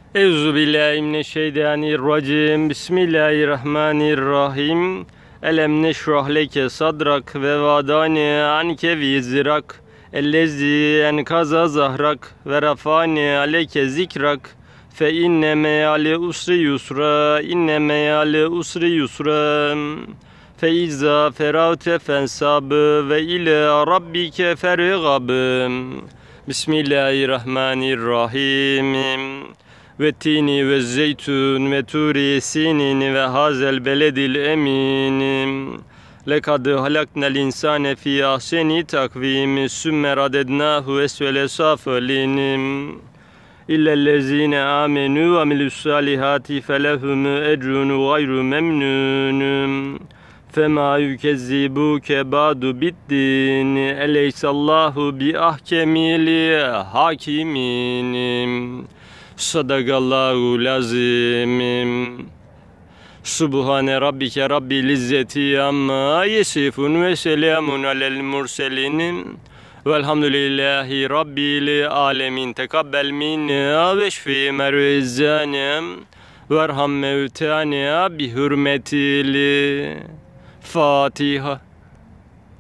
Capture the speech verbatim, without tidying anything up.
Euzubillahimineşşeytanirracim. Bismillahirrahmanirrahim. Elem neşrah leke sadrak ve vadani anke vizrak. Ellezi enkaza zahrak ve rafani aleyke zikrak. Fe inne meyale usri yusra. İnne meyale usri yusra. Fe izâ feravte fensab ve ile rabbike fergab. Bismillahirrahmanirrahim. Ve tini ve zeytun ve turi sinin ve hazel beledil emin. Lekad halaknel insane fi ahseni takvim sümme radednahu esvele safelinim. İllellezine amenu ve amilus salihati felehum ecrun gayru memnunum. Fema yükezzibuke ba'du biddin eleysallahu bi ahkemil hakiminim. Sadakallahu lazim. Subhane rabbike rabbil izzeti amma yesifun ve selamun alel murselin. Velhamdülillahi rabbil alemin. Tekabbel minna ve şfi mervezzana verham mevtana bi hürmetil Fatiha.